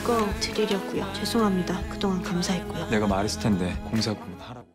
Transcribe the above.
이거 드리려고요. 죄송합니다. 그동안 감사했고요. 내가 말했을 텐데 공사 그만하라고.